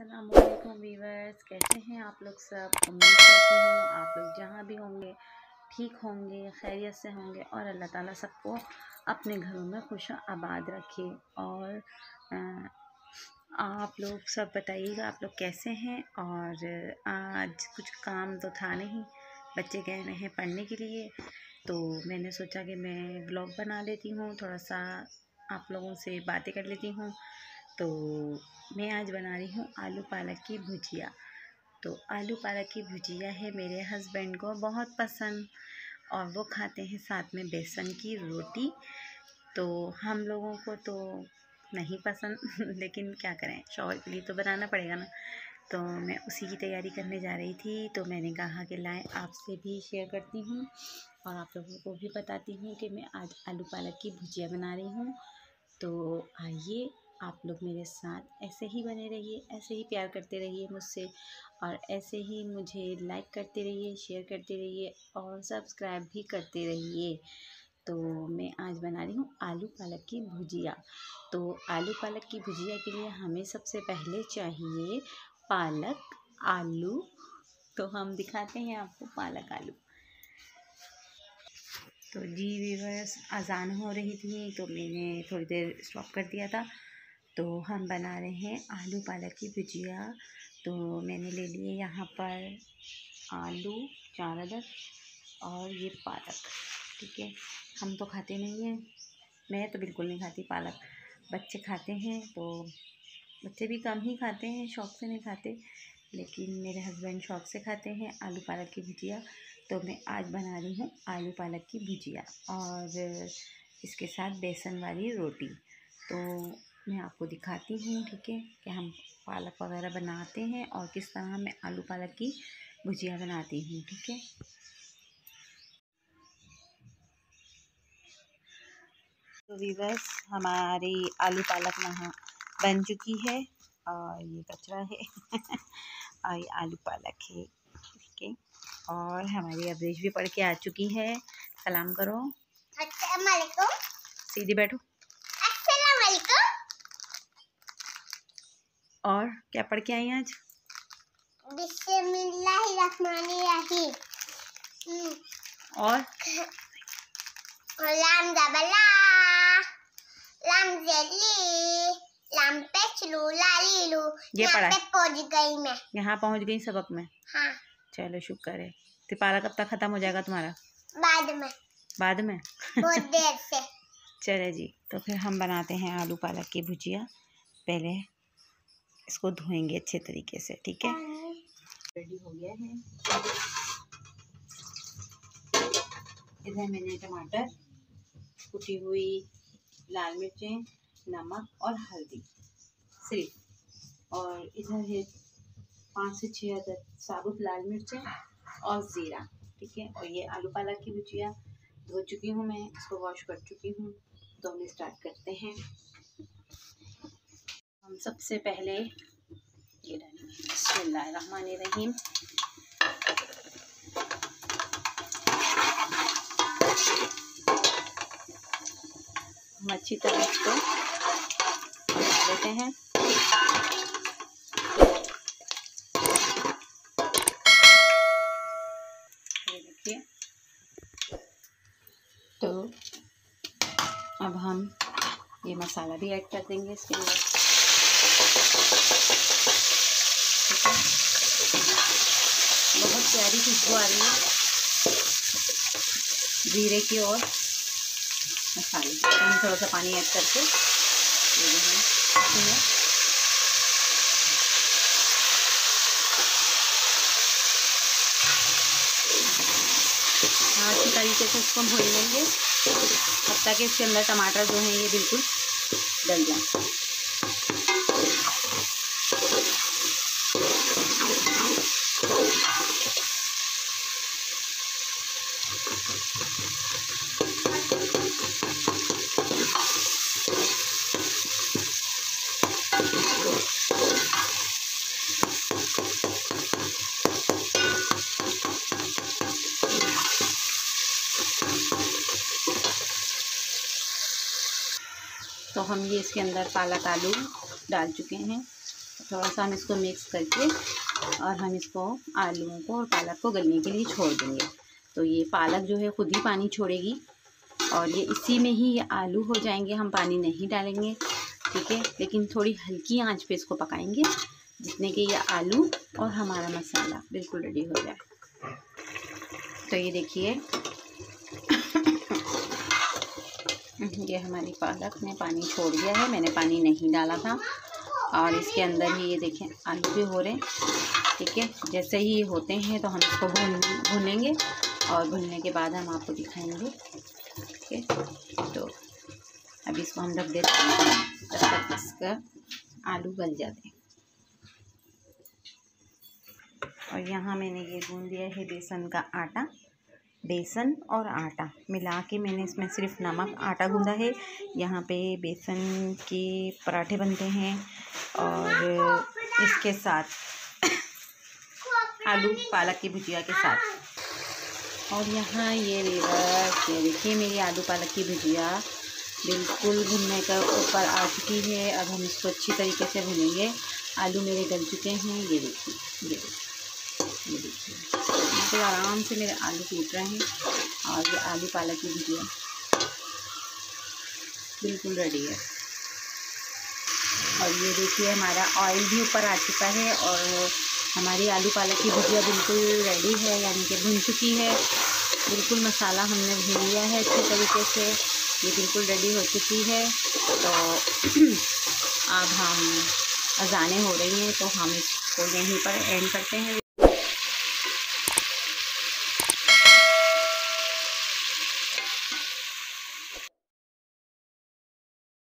अस्सलामुअलैकुम वीवर्स, कैसे हैं आप लोग सब। उम्मीद करती हूँ आप लोग जहाँ भी होंगे ठीक होंगे, खैरियत से होंगे और अल्लाह ताला सबको अपने घरों में खुश आबाद रखे। और आप लोग सब बताइएगा आप लोग कैसे हैं। और आज कुछ काम तो था नहीं, बच्चे गए हुए हैं पढ़ने के लिए, तो मैंने सोचा कि मैं ब्लॉग बना लेती हूँ, थोड़ा सा आप लोगों से बातें कर लेती हूँ। तो मैं आज बना रही हूँ आलू पालक की भुजिया। तो आलू पालक की भुजिया है मेरे हस्बैंड को बहुत पसंद और वो खाते हैं साथ में बेसन की रोटी। तो हम लोगों को तो नहीं पसंद लेकिन क्या करें, शौहर के लिए तो बनाना पड़ेगा ना। तो मैं उसी की तैयारी करने जा रही थी, तो मैंने कहा कि लाएं आपसे भी शेयर करती हूँ और आप लोगों को भी बताती हूँ कि मैं आज आलू पालक की भुजिया बना रही हूँ। तो आइए आप लोग मेरे साथ ऐसे ही बने रहिए, ऐसे ही प्यार करते रहिए मुझसे और ऐसे ही मुझे लाइक करते रहिए, शेयर करते रहिए और सब्सक्राइब भी करते रहिए। तो मैं आज बना रही हूँ आलू पालक की भुजिया। तो आलू पालक की भुजिया के लिए हमें सबसे पहले चाहिए पालक आलू। तो हम दिखाते हैं आपको पालक आलू। तो जी व्यूअर्स, अज़ान हो रही थी तो मैंने थोड़ी देर स्टॉप कर दिया था। तो हम बना रहे हैं आलू पालक की भुजिया। तो मैंने ले लिए यहाँ पर आलू 4 अदद और ये पालक, ठीक है। हम तो खाते नहीं हैं, मैं तो बिल्कुल नहीं खाती पालक, बच्चे खाते हैं। तो बच्चे भी कम ही खाते हैं, शौक़ से नहीं खाते, लेकिन मेरे हस्बैंड शौक़ से खाते हैं आलू पालक की भुजिया। तो मैं आज बना रही हूँ आलू पालक की भुजिया और इसके साथ बेसन वाली रोटी। तो मैं आपको दिखाती हूँ, ठीक है, कि हम पालक वगैरह बनाते हैं और किस तरह मैं आलू पालक की भुजिया बनाती हूँ, ठीक है। तो वीवर्स, हमारी आलू पालक बन चुकी है और ये कचरा है और ये आलू पालक है, ठीक है। और हमारी अब्रेज भी पढ़ के आ चुकी है। सलाम करो। अस्सलाम वालेकुम। सीधी बैठो। अस्सलाम वालेकुम। और क्या पढ़ के आई आज? बिस्मिल्लाहिर्रहमानिर्रहीम। और लाम ज़बला लाम ज़ली लाम पेचलू लालीलू। ये पढ़ा पहुंच गई मैं, यहाँ पहुंच गई सबक में। हाँ, चलो शुक्र है। तो पालक कब तक खत्म हो जाएगा तुम्हारा? बाद में बहुत देर से। चले जी, तो फिर हम बनाते हैं आलू पालक की भुजिया। पहले इसको धोएंगे अच्छे तरीके से, ठीक है। रेडी हो गया है। इधर मैंने टमाटर, कुटी हुई लाल मिर्चें, नमक और हल्दी सिर्फ, और इधर है 5 से 6 अदद साबुत लाल मिर्चें और ज़ीरा, ठीक है। और ये आलू पालक की भुजिया धो चुकी हूँ मैं, इसको वॉश कर चुकी हूँ। तो हम स्टार्ट करते हैं। हम सबसे पहले ये डालेंगे बिस्मिल्लाहिर्रहमानिर्रहीम। हम अच्छी तरह इसको लेते हैं। ये देखिए, तो अब हम ये मसाला भी ऐड कर देंगे इसके अंदर, ठीक है। बहुत प्यारी खुशबू आ रही है जीरे की और मसाले की। तो हम थोड़ा सा पानी ऐड करके अच्छी तरीके से इसको भून लेंगे तब तक कि इसके अंदर टमाटर जो हैं ये बिल्कुल गल जाए। तो हम ये इसके अंदर पालक आलू डाल चुके हैं। थोड़ा सा हम इसको मिक्स करके और हम इसको आलूओं को और पालक को गलने के लिए छोड़ देंगे। तो ये पालक जो है खुद ही पानी छोड़ेगी और ये इसी में ही ये आलू हो जाएंगे, हम पानी नहीं डालेंगे, ठीक है। लेकिन थोड़ी हल्की आंच पे इसको पकाएंगे जितने कि ये आलू और हमारा मसाला बिल्कुल रेडी हो जाए। तो ये देखिए ये हमारी पालक ने पानी छोड़ दिया है, मैंने पानी नहीं डाला था और इसके अंदर ही ये देखें आलू भी हो रहे हैं, ठीक है। जैसे ही ये होते हैं तो हम इसको भूनेंगे और भूनने के बाद हम आपको दिखाएंगे, ठीक है। तो अभी इसको हम रख देते हैं तब तक इसका आलू गल जाते हैं। और यहाँ मैंने ये गूंद दिया है बेसन का आटा, बेसन और आटा मिला के मैंने इसमें सिर्फ नमक आटा गूंदा है। यहाँ पे बेसन के पराठे बनते हैं और इसके साथ आलू पालक की भुजिया के साथ। और यहाँ ये देखिए मेरी आलू पालक की भुजिया बिल्कुल भुनने का ऊपर आ चुकी है। अब हम इसको अच्छी तरीके से भुनेंगे। आलू मेरे गल चुके हैं, ये देखिए ये देखिए तो आराम से मेरे आलू टूट रहे हैं और ये आलू पालक की भुजिया बिल्कुल रेडी है। और ये देखिए हमारा ऑयल भी ऊपर आ चुका है और हमारी आलू पालक की भुजिया बिल्कुल रेडी है, यानी कि भुन चुकी है। बिल्कुल मसाला हमने भून लिया है अच्छे तरीके से, ये बिल्कुल रेडी हो चुकी है। तो अब हम अजानें हो रही हैं तो हम इसको यहीं पर एंड करते हैं।